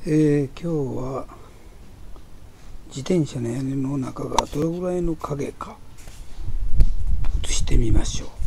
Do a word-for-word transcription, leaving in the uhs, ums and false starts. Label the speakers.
Speaker 1: えー、今日は自転車の屋根の中がどれぐらいの影か映してみましょう。